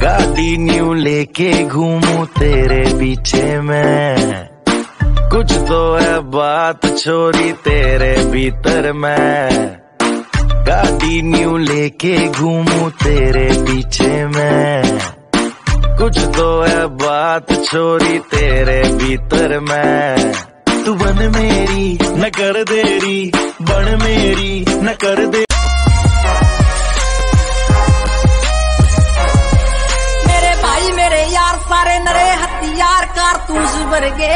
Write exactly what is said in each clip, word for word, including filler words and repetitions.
गाड़ी न्यू लेके घूमूं तेरे पीछे मैं, कुछ तो है बात छोरी तेरे भीतर मैं। गाड़ी न्यू लेके घूमूं तेरे पीछे मैं, कुछ तो है बात छोरी तेरे भीतर मैं। तू बन मेरी न कर देरी, बन मेरी न कर दे। मेरे भाई मेरे यार सारे नरे हथियार कारतूस वर्गे,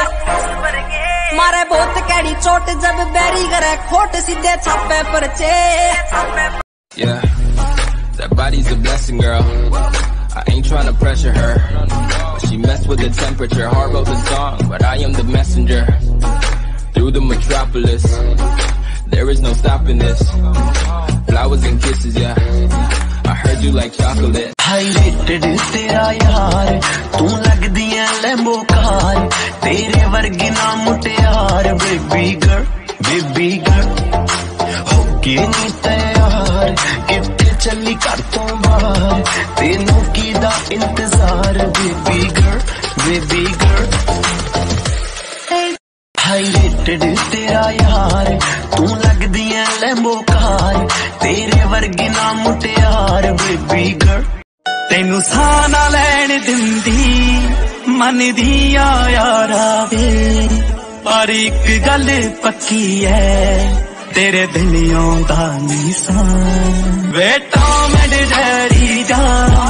मारे बहुत कैडी चोट जब बैरी करे खोट सीधे छापे परचे। Yeah, that body's a blessing, girl. I ain't trying to pressure her, but she messed with the temperature. Heart wrote the song, but I am the messenger. Through the metropolis, there is no stopping this. Flowers and kisses, yeah. I heard you like chocolate. Highlighted तेरा यार, तू लगदी है Lambo car, तेरे वर्गी ना मुटियार। Baby girl, baby girl, होके नी तैयार, किथे चली कर तो बाहर, तेनू की दा इंतजार। Baby girl, baby girl, highlighted तेरा यार, तू लगदी है लैम्बो कार, तेरे वर्गी ना मुटियार। बेबी गर्ल, तेनू साना लैन दिंदी मन दिया यारा वे, पर एक गल पक्की है तेरे दिलियों दा निशान। बेटा मैं डरी जा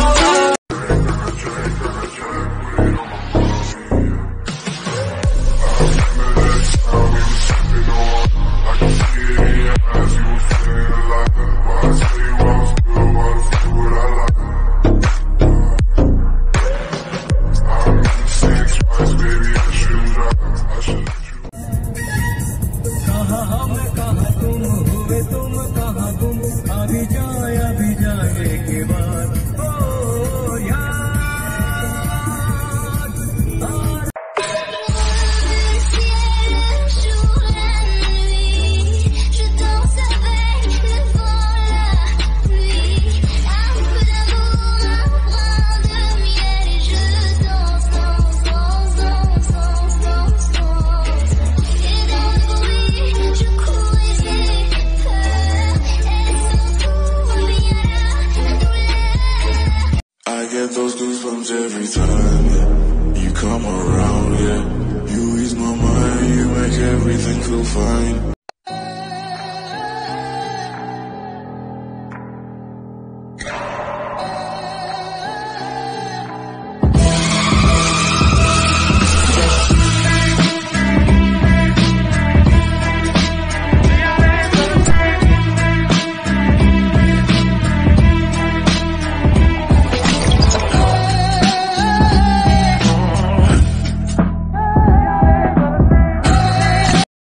those goosebumps every time, yeah. You come around, yeah. You ease my mind, you make everything feel fine.